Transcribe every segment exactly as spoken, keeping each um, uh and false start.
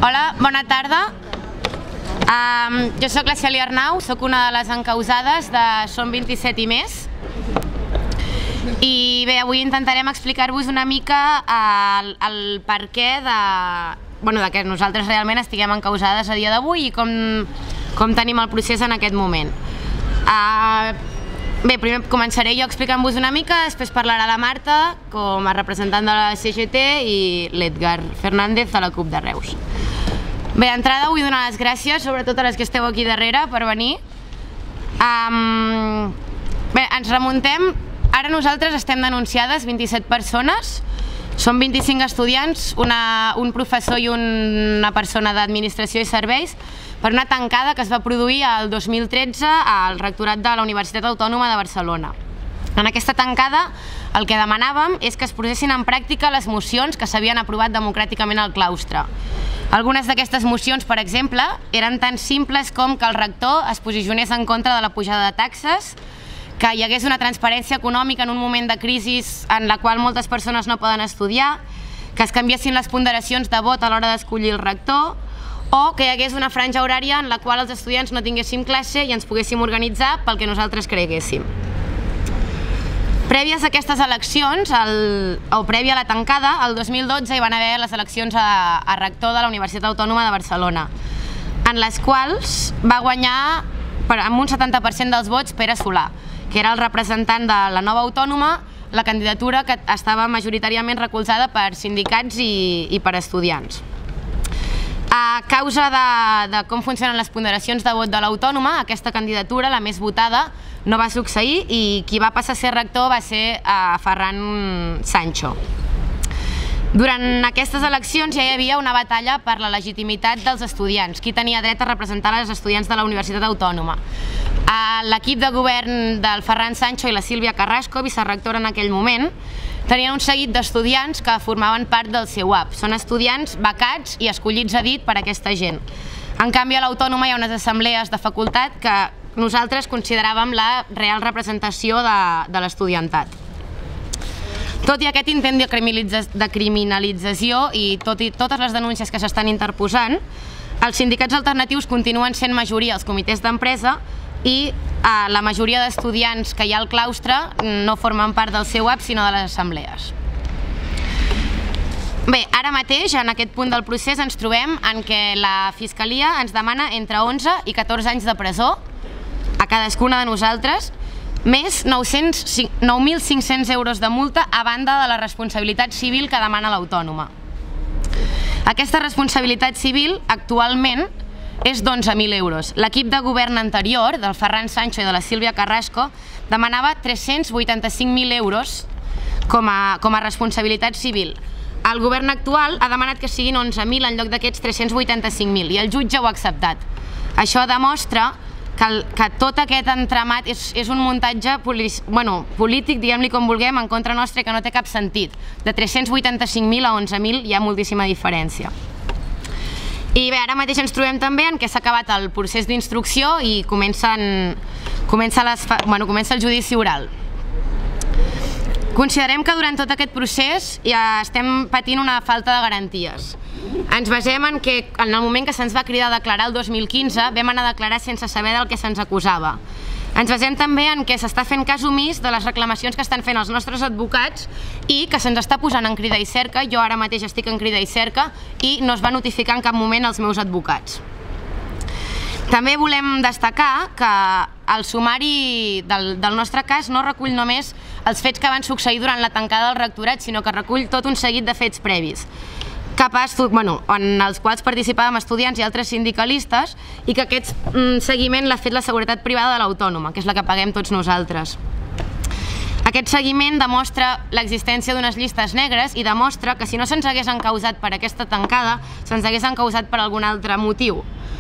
Hola, bona tarda. Um, jo sóc la Cèlia Arnau, sóc una de les encausades de Som vint-i-set i més. I bé, avui intentarem explicar-vos una mica el, el perquè de, bueno, de que nosaltres realment estiguem encausades a dia d'avui i com, com tenim el procés en aquest moment. Uh, bé, primer començaré jo explicant-vos una mica, després parlarà la Marta com a representant de la C G T i l'Edgar Fernández de la CUP de Reus. Bé, d'entrada vull donar les gràcies, sobretot a les que esteu aquí darrere, per venir. Um, bé, ens remuntem. Ara nosaltres estem denunciades vint-i-set persones, som vint-i-cinc estudiants, una, un professor i una persona d'administració i serveis, per una tancada que es va produir el dos mil tretze al rectorat de la Universitat Autònoma de Barcelona. En aquesta tancada el que demanàvem és que es posessin en pràctica les mocions que s'havien aprovat democràticament al claustre. Algunes d'aquestes mocions, per exemple, eren tan simples com que el rector es posicionés en contra de la pujada de taxes, que hi hagués una transparència econòmica en un moment de crisi en la qual moltes persones no poden estudiar, que es canviessin les ponderacions de vot a l'hora d'escollir el rector, o que hi hagués una franja horària en la qual els estudiants no tinguéssim classe i ens poguéssim organitzar pel que nosaltres creguéssim. Prèvies a aquestes eleccions, el, o prèvia a la tancada, el dos mil dotze hi van haver les eleccions a, a rector de la Universitat Autònoma de Barcelona, en les quals va guanyar per, amb un setanta per cent dels vots Pere Solà, que era el representant de la nova autònoma, la candidatura que estava majoritàriament recolzada per sindicats i, i per estudiants. A causa de, de com funcionen les ponderacions de vot de l'autònoma, aquesta candidatura, la més votada, no va succeir i qui va passar a ser rector va ser uh, Ferran Sancho. Durant aquestes eleccions ja hi havia una batalla per la legitimitat dels estudiants, qui tenia dret a representar els estudiants de la Universitat Autònoma. L'equip de govern del Ferran Sancho i la Sílvia Carrasco, vicerectora en aquell moment, tenien un seguit d'estudiants que formaven part del C E U A P. Són estudiants becats i escollits a dit per aquesta gent. En canvi, a l'Autònoma hi ha unes assemblees de facultat que nosaltres consideràvem la real representació de, de l'estudiantat. Tot i aquest intent de criminalització i, tot i totes les denúncies que s'estan interposant, els sindicats alternatius continuen sent majoria als comitès d'empresa i eh, la majoria d'estudiants que hi ha al claustre no formen part del C E U A P sinó de les assemblees. Bé, ara mateix, en aquest punt del procés, ens trobem en què la Fiscalia ens demana entre onze i catorze anys de presó a cadascuna de nosaltres, més nou mil cinc-cents euros de multa a banda de la responsabilitat civil que demana l'Autònoma. Aquesta responsabilitat civil actualment és d'onze mil euros. L'equip de govern anterior, del Ferran Sancho i de la Sílvia Carrasco, demanava tres-cents vuitanta-cinc mil euros com a, com a responsabilitat civil. El govern actual ha demanat que siguin onze mil en lloc d'aquests tres-cents vuitanta-cinc mil i el jutge ho ha acceptat. Això demostra que, el, que tot aquest entramat és, és un muntatge bueno, polític, diguem-li com vulguem, en contra nostra i que no té cap sentit. De tres-cents vuitanta-cinc mil a onze mil hi ha moltíssima diferència. I bé, ara mateix ens trobem també en què s'ha acabat el procés d'instrucció i comencen, comença, les, bueno, comença el judici oral. Considerem que durant tot aquest procés ja estem patint una falta de garanties. Ens basem en que en el moment que se'ns va cridar a declarar el dos mil quinze vam anar a declarar sense saber del que se'ns acusava. Ens basem també en que s'està fent cas omís de les reclamacions que estan fent els nostres advocats i que se'ns està posant en crida i cerca. Jo ara mateix estic en crida i cerca i no es va notificar en cap moment als meus advocats. També volem destacar que el sumari del, del nostre cas no recull només els fets que van succeir durant la tancada del rectorat, sinó que recull tot un seguit de fets previs, bueno, en els quals participàvem estudiants i altres sindicalistes i que aquest seguiment l'ha fet la seguretat privada de l'Autònoma, que és la que paguem tots nosaltres. Aquest seguiment demostra l'existència d'unes llistes negres i demostra que si no se'ns hagués encausat per aquesta tancada, se'ns hagués encausat per algun altre motiu.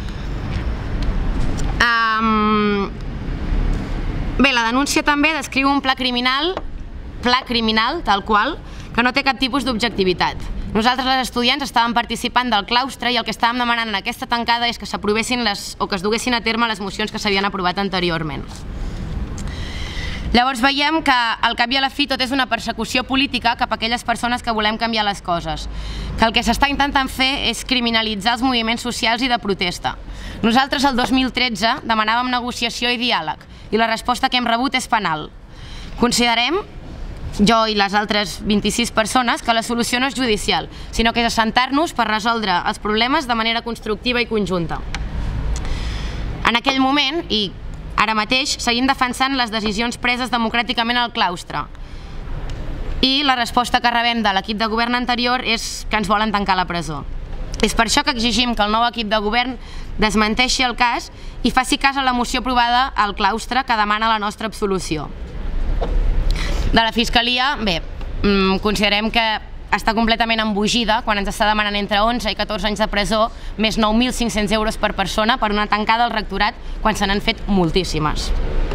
Um, bé, la denúncia també descriu un pla criminal, pla criminal tal qual, que no té cap tipus d'objectivitat. Nosaltres, els estudiants, estàvem participant del claustre i el que estàvem demanant en aquesta tancada és que s'aprovessin les, o que es duguessin a terme les mocions que s'havien aprovat anteriorment. Llavors veiem que al cap i a la fi tot és una persecució política cap a aquelles persones que volem canviar les coses, que el que s'està intentant fer és criminalitzar els moviments socials i de protesta. Nosaltres el dos mil tretze demanàvem negociació i diàleg i la resposta que hem rebut és penal. Considerem, jo i les altres vint-i-sis persones, que la solució no és judicial, sinó que és assentar-nos per resoldre els problemes de manera constructiva i conjunta. En aquell moment, i ara mateix, seguim defensant les decisions preses democràticament al claustre. I la resposta que rebem de l'equip de govern anterior és que ens volen tancar a la presó. És per això que exigim que el nou equip de govern desmenteixi el cas i faci cas a la moció aprovada al claustre que demana la nostra absolució. De la Fiscalia, bé, considerem que està completament embogida quan ens està demanant entre onze i catorze anys de presó, més nou mil cinc-cents euros per persona per una tancada al rectorat quan se n'han fet moltíssimes.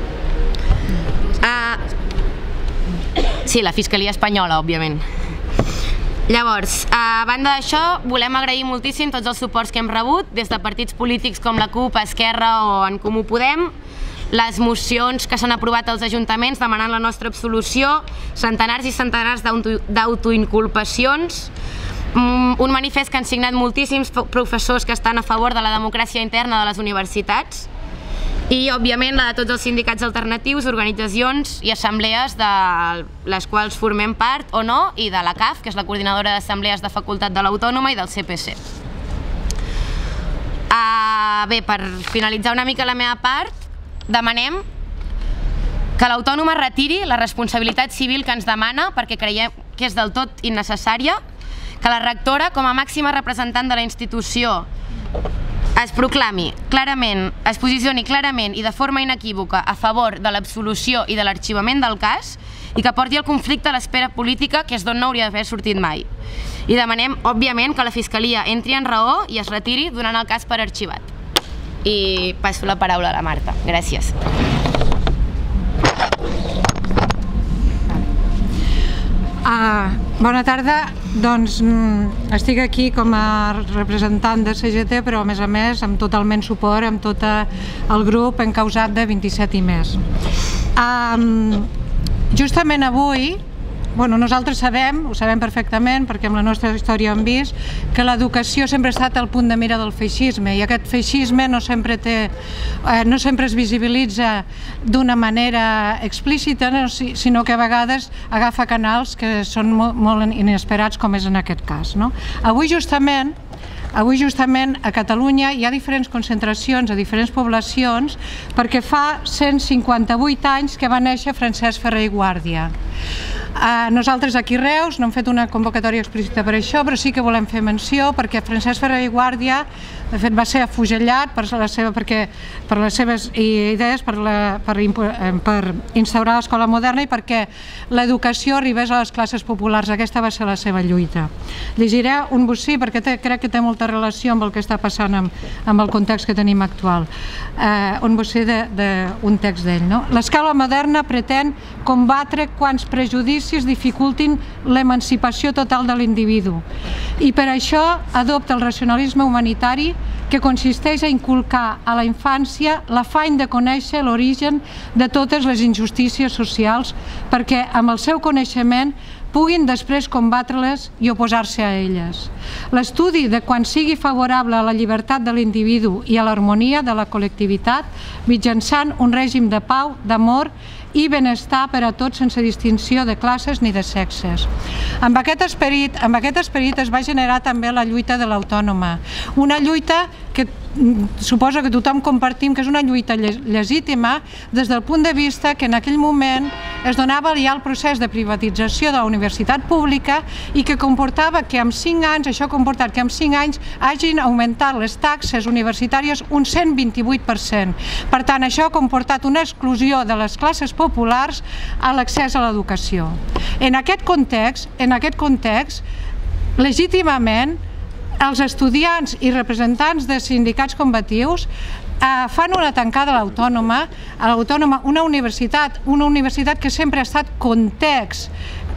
Sí, la Fiscalia espanyola, òbviament. Llavors, a banda d'això, volem agrair moltíssim tots els suports que hem rebut, des de partits polítics com la CUP, Esquerra o En Comú Podem, les mocions que s'han aprovat als ajuntaments demanant la nostra absolució, centenars i centenars d'autoinculpacions, un manifest que han signat moltíssims professors que estan a favor de la democràcia interna de les universitats i, òbviament, la de tots els sindicats alternatius, organitzacions i assemblees de les quals formem part o no, i de la C A F, que és la coordinadora d'assemblees de facultat de l'Autònoma, i del C P C. Bé, per finalitzar una mica la meva part, demanem que l'Autònoma retiri la responsabilitat civil que ens demana perquè creiem que és del tot innecessària, que la rectora, com a màxima representant de la institució, es proclami clarament, es posicioni clarament i de forma inequívoca a favor de l'absolució i de l'arxivament del cas i que porti el conflicte a l'esfera política, que és d'on no hauria d'haver sortit mai. I demanem, òbviament, que la Fiscalia entri en raó i es retiri donant el cas per arxivat. I passo la paraula a la Marta. Gràcies. Bona tarda. Doncs estic aquí com a representant de C G T, però a més a més amb totalment suport amb tot el grup encausat de vint-i-set i més. Justament avui, nosaltres sabem, ho sabem perfectament, perquè amb la nostra història hem vist, que l'educació sempre ha estat el punt de mira del feixisme, i aquest feixisme no sempre es visibilitza d'una manera explícita, sinó que a vegades agafa canals que són molt inesperats, com és en aquest cas. Avui justament Avui justament a Catalunya hi ha diferents concentracions a diferents poblacions perquè fa cent cinquanta-vuit anys que va néixer Francesc Ferrer i Guàrdia. Nosaltres aquí a Reus no hem fet una convocatòria explícita per això, però sí que volem fer menció perquè Francesc Ferrer i Guàrdia de fet va ser afusellat per les seves idees per instaurar l'escola moderna i perquè l'educació arribés a les classes populars. Aquesta va ser la seva lluita. Llegiré un bocí perquè crec que té molta relació amb el que està passant amb el context que tenim actual. Un bocí d'un text d'ell. L'escola moderna pretén combatre quants prejudicis dificultin l'emancipació total de l'individu i per això adopta el racionalisme humanitari que consisteix a inculcar a la infància l'afany de conèixer l'origen de totes les injustícies socials perquè amb el seu coneixement puguin després combatre-les i oposar-se a elles. L'estudi de quan sigui favorable a la llibertat de l'individu i a l'harmonia de la col·lectivitat mitjançant un règim de pau, d'amor i benestar per a tots sense distinció de classes ni de sexes. Amb aquest esperit, amb aquest esperit es va generar també la lluita de l'Autònoma, una lluita que suposo que tothom compartim que és una lluita legítima des del punt de vista que en aquell moment es donava ja el procés de privatització de la universitat pública i que comportava que en cinc anys, això ha comportat que en cinc anys hagin augmentat les taxes universitàries un cent vint-i-vuit per cent. Per tant, això ha comportat una exclusió de les classes populars a l'accés a l'educació. En aquest context, en aquest context, legítimament, els estudiants i representants de sindicats combatius fan una tancada a l'Autònoma, a l'Autònoma, una universitat, una universitat que sempre ha estat context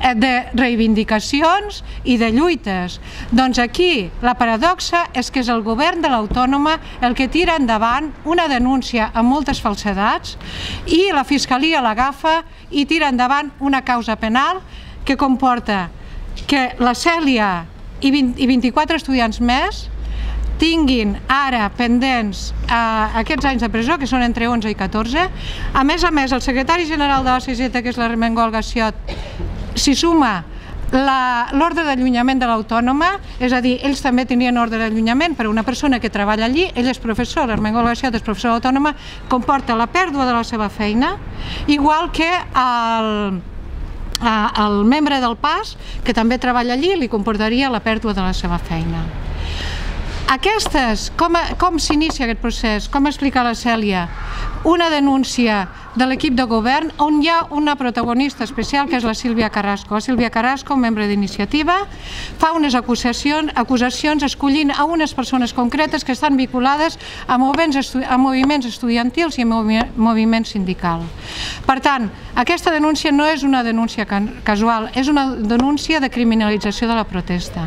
de reivindicacions i de lluites. Doncs aquí la paradoxa és que és el govern de l'Autònoma el que tira endavant una denúncia amb moltes falsedats i la Fiscalia l'agafa i tira endavant una causa penal que comporta que la Cèlia i vint-i-quatre estudiants més tinguin ara pendents aquests anys de presó, que són entre onze i catorze. A més a més, el secretari general de la C G T, que és l'Armengol Gassiot, s'hi suma l'ordre d'allunyament de l'Autònoma, és a dir, ells també tenien ordre d'allunyament, però una persona que treballa allí, ell és professor, l'Armengol Gassiot és professor de l'Autònoma, comporta la pèrdua de la seva feina, igual que el... el membre del P A S, que també treballa allí, li comportaria la pèrdua de la seva feina. Aquestes, com, com s'inicia aquest procés? Com explica la Cèlia? Una denúncia de l'equip de govern on hi ha una protagonista especial que és la Sílvia Carrasco. La Sílvia Carrasco, membre d'Iniciativa, fa unes acusacions, acusacions escollint a unes persones concretes que estan vinculades a moviments, estu a moviments estudiantils i a movi moviments sindicals. Per tant, aquesta denúncia no és una denúncia casual, és una denúncia de criminalització de la protesta.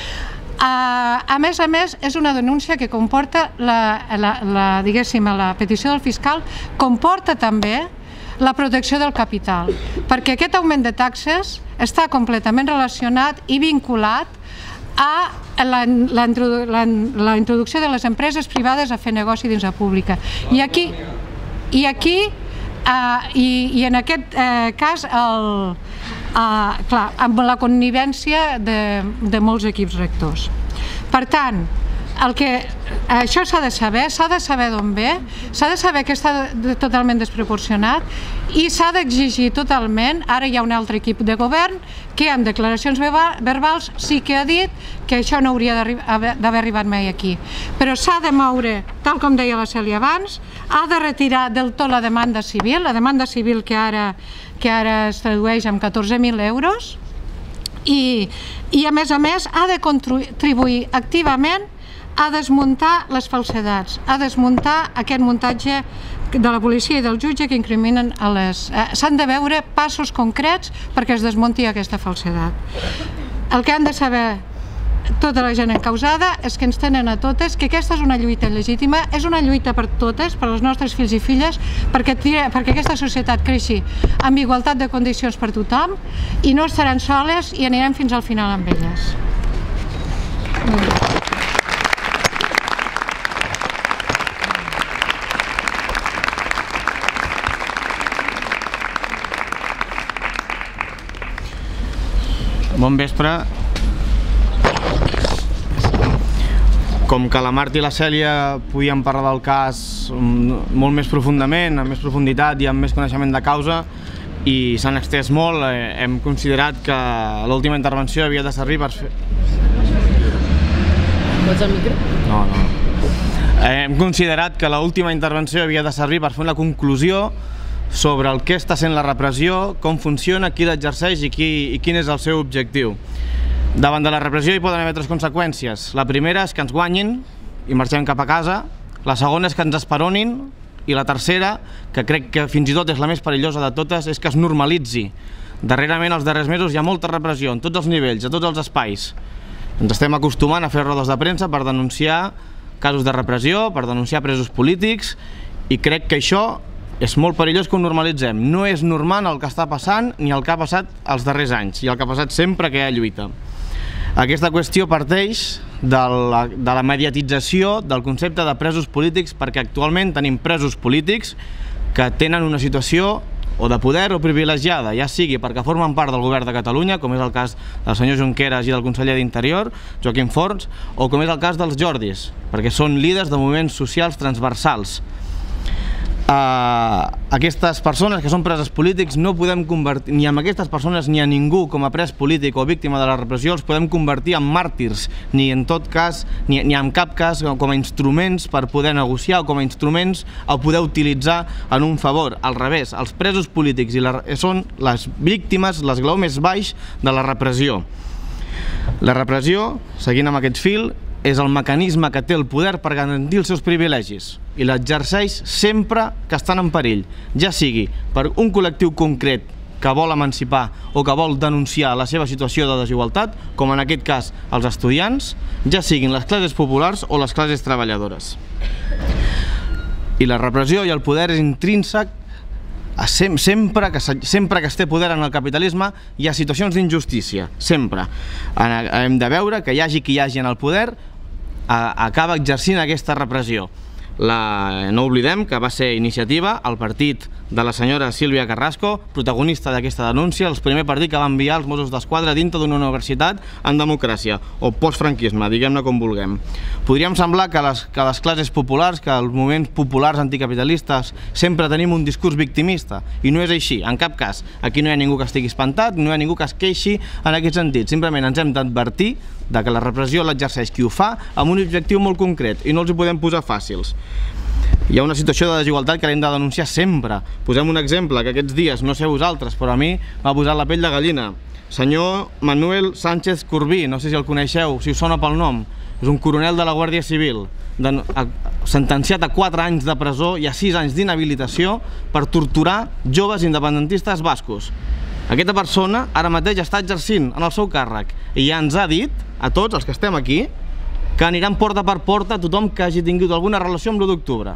Uh, a més a més, és una denúncia que comporta, la, la, la, diguéssim, la petició del fiscal comporta també la protecció del capital, perquè aquest augment de taxes està completament relacionat i vinculat a la, la, la, la introducció de les empreses privades a fer negoci dins la pública. I aquí, i, aquí, uh, i, i en aquest uh, cas, el... Uh, clar, amb la connivència de, de molts equips rectors. Per tant, el que, això s'ha de saber, s'ha de saber d'on ve, s'ha de saber que està totalment desproporcionat i s'ha d'exigir totalment, ara hi ha un altre equip de govern que amb declaracions verbals sí que ha dit que això no hauria d'haver arribat mai aquí. Però s'ha de moure, tal com deia la Cèlia abans, ha de retirar del tot la demanda civil, la demanda civil que ara que ara es tradueix en catorze mil euros i, i a més a més ha de contribuir activament a desmuntar les falsedats, a desmuntar aquest muntatge de la policia i del jutge que incriminen a les... Eh, s'han de veure passos concrets perquè es desmunti aquesta falsedat. El que han de saber tota la gent encausada és que ens tenen a totes, que aquesta és una lluita legítima, és una lluita per totes, per als nostres fills i filles, perquè, perquè aquesta societat creixi amb igualtat de condicions per tothom i no estaran soles i anirem fins al final amb elles. Bon vespre. Com que la Marta i la Cèlia podien parlar del cas molt més profundament, amb més profunditat i amb més coneixement de causa, i s'han extès molt, hem considerat que l'última intervenció havia de servir per fer... Pots el micro? No, no. Hem considerat que l'última intervenció havia de servir per fer una conclusió sobre el que està sent la repressió, com funciona, qui l'exerceix i, qui, i quin és el seu objectiu. Davant de la repressió hi poden haver tres conseqüències. La primera és que ens guanyin i marxem cap a casa, la segona és que ens esperonin i la tercera, que crec que fins i tot és la més perillosa de totes, és que es normalitzi. Darrerament, els darrers mesos, hi ha molta repressió en tots els nivells, a tots els espais. Ens estem acostumant a fer rodes de premsa per denunciar casos de repressió, per denunciar presos polítics, i crec que això és molt perillós que ho normalitzem. No és normal el que està passant ni el que ha passat els darrers anys i el que ha passat sempre que hi ha lluita. Aquesta qüestió parteix de la, de la mediatització del concepte de presos polítics, perquè actualment tenim presos polítics que tenen una situació o de poder o privilegiada, ja sigui perquè formen part del govern de Catalunya, com és el cas del senyor Junqueras i del conseller d'Interior, Joaquim Forns, o com és el cas dels Jordis, perquè són líders de moviments socials transversals. Uh, aquestes persones que són preses polítics no podem convertir, ni amb aquestes persones ni a ningú com a pres polític o víctima de la repressió els podem convertir en màrtirs, ni en tot cas, ni, ni en cap cas com a instruments per poder negociar o com a instruments a poder utilitzar en un favor. Al revés, els presos polítics i la, són les víctimes, l'esglaó més baix de la repressió. La repressió, seguint amb aquest fil, és el mecanisme que té el poder per garantir els seus privilegis i l'exerceix sempre que estan en perill, ja sigui per un col·lectiu concret que vol emancipar o que vol denunciar la seva situació de desigualtat, com en aquest cas els estudiants, ja siguin les classes populars o les classes treballadores. I la repressió i el poder és intrínsec. Sempre que, sempre que es té poder en el capitalisme hi ha situacions d'injustícia, sempre. Hem de veure que hi hagi qui hi hagi en el poder acaba exercint aquesta repressió. No oblidem que va ser Iniciativa, el partit de la senyora Sílvia Carrasco, protagonista d'aquesta denúncia, el primer partit que va enviar els Mossos d'Esquadra dintre d'una universitat en democràcia, o postfranquisme, diguem-ne com vulguem. Podríem semblar que les, que les classes populars, que els moviments populars anticapitalistes sempre tenim un discurs victimista, i no és així, en cap cas. Aquí no hi ha ningú que estigui espantat, no hi ha ningú que es queixi en aquest sentit. Simplement ens hem d'advertir de que la repressió l'exerceix qui ho fa amb un objectiu molt concret i no els hi podem posar fàcils. Hi ha una situació de desigualtat que l'hem de denunciar sempre. Posem un exemple que aquests dies, no sé vosaltres, però a mi m'ha posat la pell de gallina. Senyor Manuel Sánchez Corbí, no sé si el coneixeu, si us sona pel nom, és un coronel de la Guàrdia Civil, sentenciat a quatre anys de presó i a sis anys d'inhabilitació per torturar joves independentistes bascos. Aquesta persona ara mateix està exercint en el seu càrrec i ja ens ha dit, a tots els que estem aquí, que aniran porta per porta a tothom que hagi tingut alguna relació amb l'u d'octubre.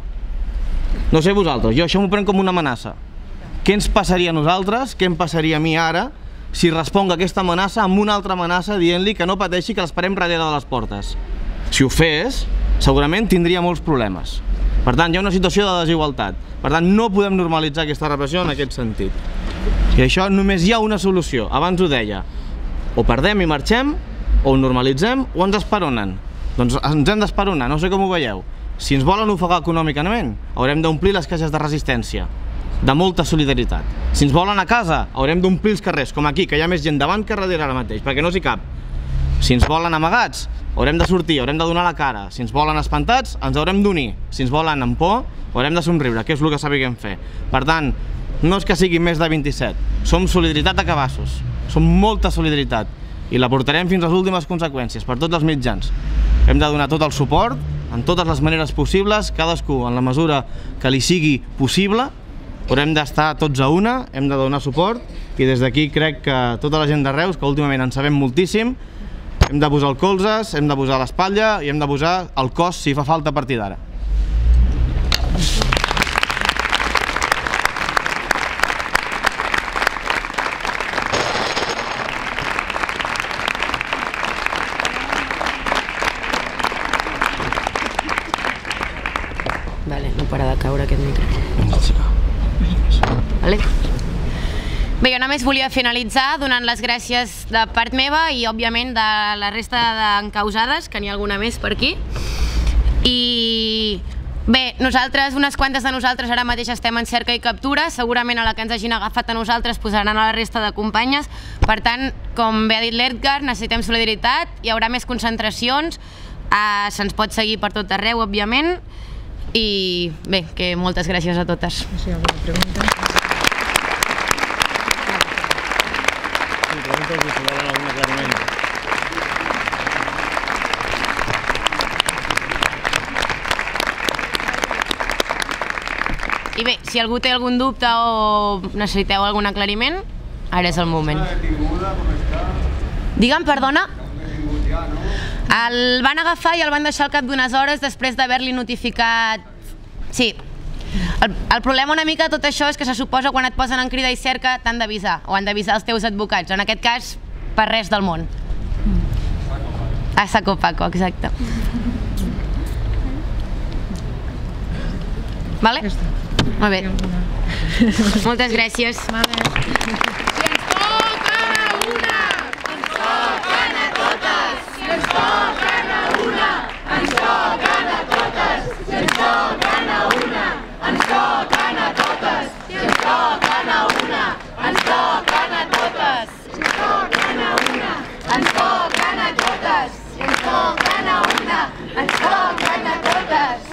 No sé vosaltres, jo això m'ho prenc com una amenaça. Què ens passaria a nosaltres, què em passaria a mi ara, si responc a aquesta amenaça amb una altra amenaça dient-li que no pateixi, que l'esperem darrere de les portes? Si ho fes, segurament tindria molts problemes. Per tant, hi ha una situació de desigualtat. Per tant, no podem normalitzar aquesta repressió en aquest sentit. I això només hi ha una solució, abans ho deia. O perdem i marxem, o ho normalitzem, o ens esperonen. Doncs ens hem d'esperonar, no sé com ho veieu. Si ens volen ofegar econòmicament, haurem d'omplir les caixes de resistència, de molta solidaritat. Si ens volen a casa, haurem d'omplir els carrers, com aquí, que hi ha més gent davant que darrere ara mateix, perquè no s'hi cap. Si ens volen amagats, haurem de sortir, haurem de donar la cara. Si ens volen espantats, ens haurem d'unir. Si ens volen amb por, haurem de somriure, que és el que sapiguem fer. Per tant, no és que siguin més de vint-i-set, som solidaritat a cabassos, som molta solidaritat i la portarem fins a les últimes conseqüències per tots els mitjans. Hem de donar tot el suport, en totes les maneres possibles, cadascú en la mesura que li sigui possible. Haurem d'estar tots a una, hem de donar suport i des d'aquí crec que tota la gent de Reus, que últimament en sabem moltíssim, hem de posar el colzes, hem de posar l'espatlla i hem de posar el cos si fa falta a partir d'ara. No para de caure aquest micro. Vale. Bé, jo només volia finalitzar donant les gràcies de part meva i, òbviament, de la resta d'encausades, que n'hi ha alguna més per aquí. I bé, nosaltres, unes quantes de nosaltres ara mateix estem en cerca i captura, segurament a la que ens hagin agafat a nosaltres posaran a la resta de companyes. Per tant, com bé ha dit l'Edgar, necessitem solidaritat, hi haurà més concentracions, se'ns pot seguir per tot arreu, òbviament. I bé, que moltes gràcies a totes. Si hi ha alguna pregunta. I bé, si algú té algun dubte o necessiteu algun aclariment, ara és el moment. Digue'm, perdona? El van agafar i el van deixar al cap d'unes hores després d'haver-li notificat... Sí. El, el problema una mica de tot això és que se suposa quan et posen en crida i cerca t'han d'avisar, o han d'avisar els teus advocats. En aquest cas, per res del món. A saco paco, exacte. Vale? Molt bé. Moltes gràcies. Ens toquen a totes!